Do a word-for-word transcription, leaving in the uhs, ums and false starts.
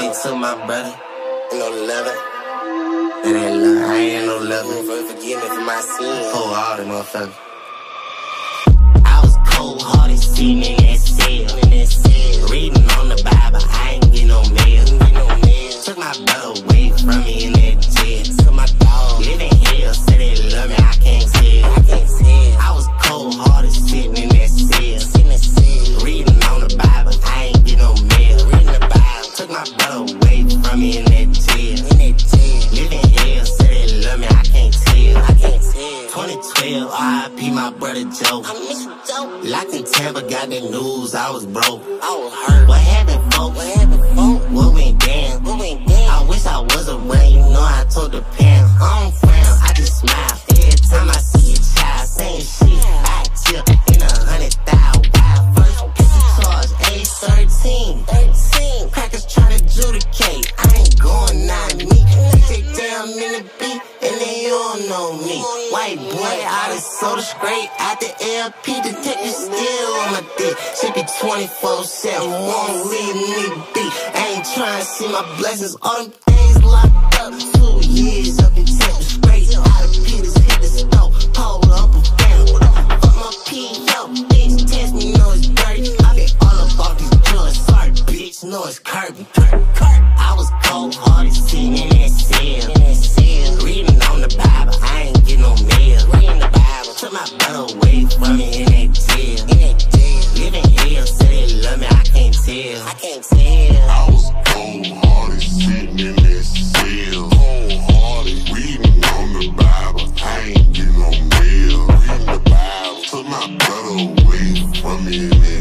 ain't took my brother. Ain't no leather. And that love, I ain't no leather. Forgive me for my sins. Oh, all the motherfuckers. I was cold-hearted, sitting in that cell. In that cell. Reading on the Bible, I ain't get no mail. Get no mail. Took my brother away from me in that jail. Took my dog. Living hell, said they love me, I can't tell. I can't tell. I was cold-hearted, sitting in that cell. Sitting in that cell. Reading on the Bible, I ain't get no mail. Reading the Bible. Took my brother away from me in that jail. In that jail. Living hell, said they love me, I can't tell. I can't tell. twenty twelve, R I P my brother Joe. I miss you, Joe. Locked in Tampa, got the news, I was broke. I was hurt. What happened, folks? What happened, folks? What went down? What went down? I wish I was around, you know I told the parents. I don't frown, I just smile. Every time I see a child saying shit, I tip in a hundred thousand. Wild first pistol charge, age thirteen. thirteen. Crackers try to adjudicate. I ain't going not me. They take down in the beat, and they all know me. White boy out of soda straight out the L P. Detective still on my dick. Shit be twenty-four seven, won't leave me be. I ain't trying to see my blessings. All them things locked up. Two years up in Texas, straight out of Peters, hit the stove. Hold up a family. Fuck my P O. Bitch test me, know it's dirty. I been all about these drugs. Sorry, bitch, know it's Kirby. I was cold-hearted, sitting in that cell. In that cell. Reading on the Bible, I ain't get no mail. Reading the Bible. Took my brother away from me in that jail. In that jail. Living hell, say they love me, I can't tell. I can't tell. I was cold-hearted, sitting in that cell. Cold-hearted, reading on the Bible, I ain't get no mail. Reading the Bible. Took my brother away from me in that